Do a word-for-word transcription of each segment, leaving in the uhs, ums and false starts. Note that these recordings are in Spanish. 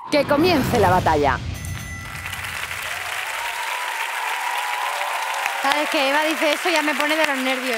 Que comience la batalla. ¿Sabes que Eva dice eso? Ya me pone de los nervios.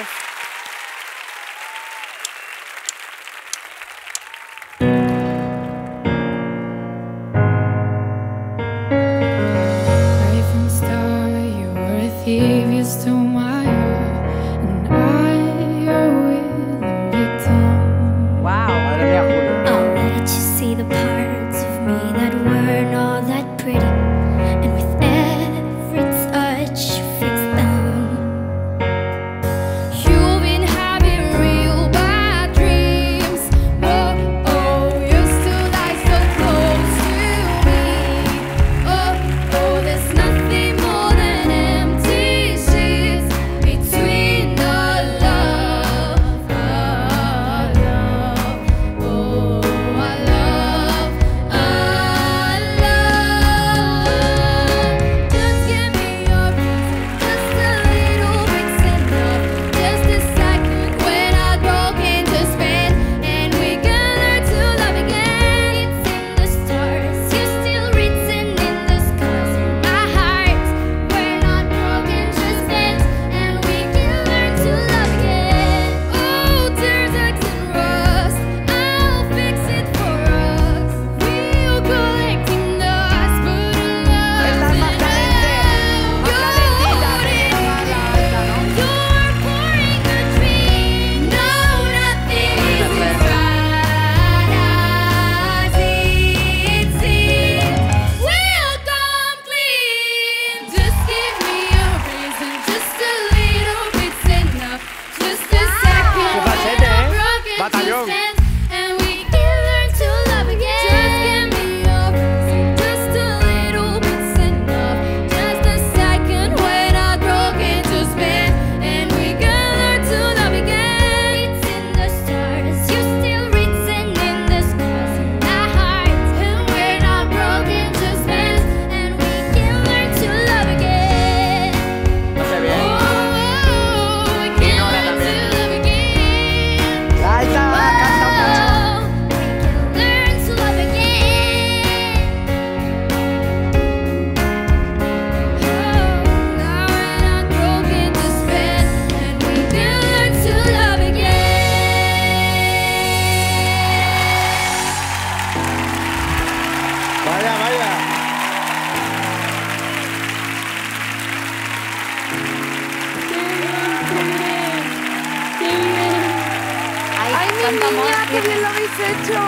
Niña, qué bien lo habéis hecho.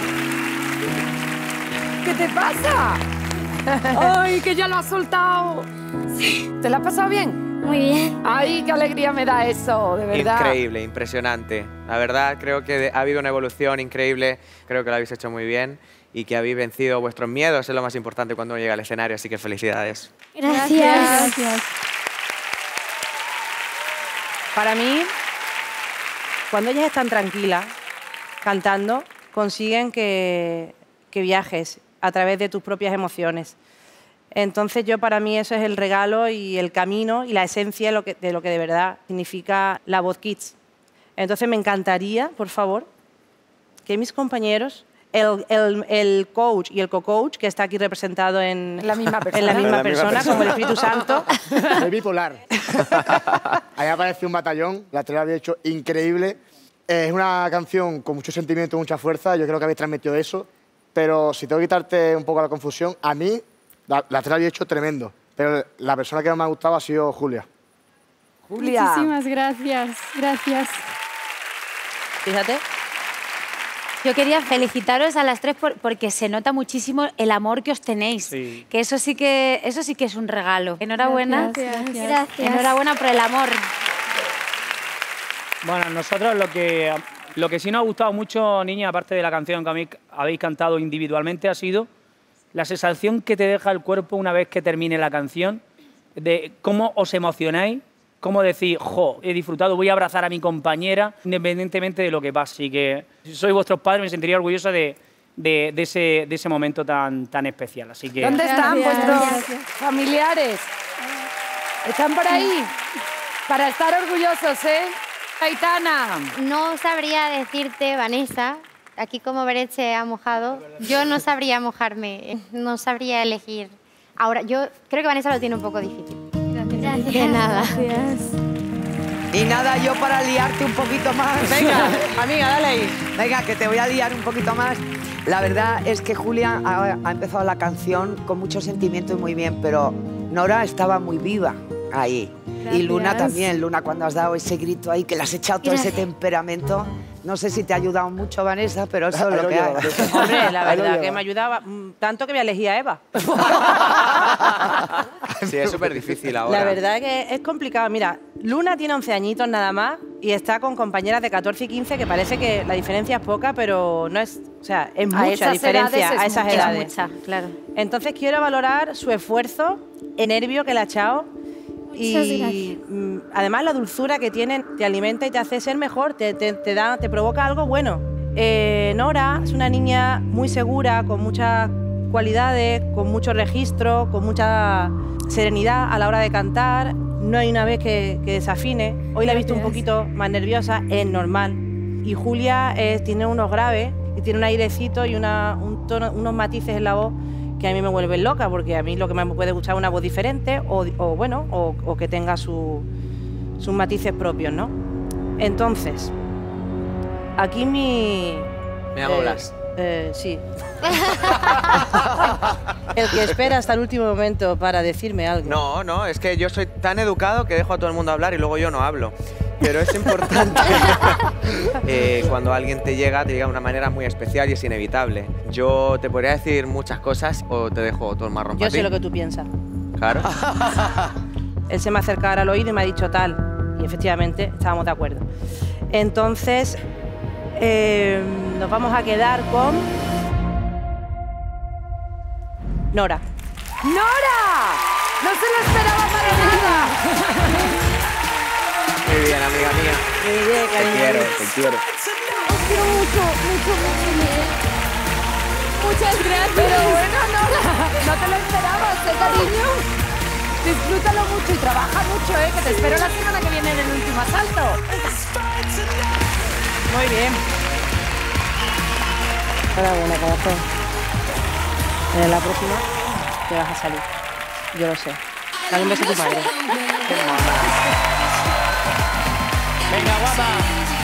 ¿Qué te pasa? ¡Ay, que ya lo has soltado! Sí. ¿Te lo has pasado bien? Muy bien. ¡Ay, qué alegría me da eso, de verdad! Increíble, impresionante. La verdad, creo que ha habido una evolución increíble. Creo que lo habéis hecho muy bien y que habéis vencido vuestros miedos. Es lo más importante cuando uno llega al escenario, así que felicidades. Gracias. Gracias. Para mí, cuando ellas están tranquilas, cantando, consiguen que, que viajes a través de tus propias emociones. Entonces, yo para mí eso es el regalo y el camino y la esencia de lo que de, lo que de verdad significa la voz Kids. Entonces, me encantaría, por favor, que mis compañeros, el, el, el coach y el co-coach, que está aquí representado en la misma persona, en la misma la misma persona, persona. como el Espíritu Santo. Soy bipolar. Ahí aparece un batallón, la estrella había hecho increíble. Es una canción con mucho sentimiento, mucha fuerza, yo creo que habéis transmitido eso, pero si tengo que quitarte un poco la confusión, a mí la, la estrella había hecho tremendo, pero la persona que más me ha gustado ha sido Julia. Julia. Muchísimas gracias, gracias. Fíjate. Yo quería felicitaros a las tres por, porque se nota muchísimo el amor que os tenéis. Sí. Que eso sí que eso sí que es un regalo. Enhorabuena. Gracias. Gracias. Enhorabuena por el amor. Bueno, nosotros lo que, lo que sí nos ha gustado mucho, niña, aparte de la canción que habéis, habéis cantado individualmente, ha sido la sensación que te deja el cuerpo una vez que termine la canción, de cómo os emocionáis, cómo decís, jo, he disfrutado, voy a abrazar a mi compañera, independientemente de lo que pase. Y que si sois vuestros padres, me sentiría orgullosa de, de, de, ese, de ese momento tan, tan especial. Así que... ¿Dónde están Gracias. vuestros Gracias. familiares? ¿Están por ahí? Para estar orgullosos, ¿eh? Aitana. No sabría decirte, Vanessa, Aquí como Beret se ha mojado, yo no sabría mojarme, no sabría elegir. Ahora, yo creo que Vanessa lo tiene un poco difícil. Gracias. De nada. Gracias. Y nada, yo para liarte un poquito más. Venga, amiga, dale ahí. Venga, que te voy a liar un poquito más. La verdad es que Julia ha, ha empezado la canción con mucho sentimiento y muy bien, pero Nora estaba muy viva ahí. Gracias. Y Luna también. Luna, cuando has dado ese grito ahí, que le has echado todo Gracias. ese temperamento. No sé si te ha ayudado mucho, Vanessa, pero eso es lo que hay. Hombre, la Ahí lo verdad que lleva. me ayudaba mm, tanto que voy a elegir a Eva. Sí, es súper difícil ahora. La verdad que es complicado. Mira, Luna tiene once añitos nada más y está con compañeras de catorce y quince que parece que la diferencia es poca, pero no es... O sea, es A mucha esas diferencia edades es a esas mucha. edades. Es mucha, claro. Entonces quiero valorar su esfuerzo, el nervio que le ha echado y gracias. mm, además la dulzura que tiene te alimenta y te hace ser mejor, te, te, te da, te provoca algo bueno. Eh, Nora es una niña muy segura, con muchas cualidades, con mucho registro, con mucha serenidad a la hora de cantar. No hay una vez que, que desafine. Hoy la he visto un Gracias. poquito más nerviosa, es normal. Y Julia eh, tiene unos graves y tiene un airecito y una, un tono, unos matices en la voz que a mí me vuelven loca, porque a mí lo que más me puede gustar es una voz diferente o, o bueno, o, o que tenga su- sus matices propios, ¿no? Entonces, aquí mi... Me llamo eh, Blas. eh, sí. El que espera hasta el último momento para decirme algo. No, no, es que yo soy tan educado que dejo a todo el mundo hablar y luego yo no hablo. Pero es importante eh, cuando alguien te llega, te llega de una manera muy especial y es inevitable. Yo te podría decir muchas cosas o te dejo todo el marrón Yo para sé ti. lo que tú piensas. Claro. Él se me acerca ahora al oído y me ha dicho tal. Y efectivamente estábamos de acuerdo. Entonces, eh, nos vamos a quedar con Nora. ¡Nora! ¡No se lo esperaba para nada! Muy bien, amiga mía. Muy bien, Te cariño. quiero, te quiero. Os quiero mucho, mucho, mucho. Muchas gracias. Pero bueno, Nora, no te lo esperabas, ¿eh, cariño? Disfrútalo mucho y trabaja mucho, ¿eh? Que te espero la semana que viene en el último asalto. Muy bien. Enhorabuena, corazón. En la próxima te vas a salir. Yo lo sé. Dale un beso a tu madre. Venga, guapa.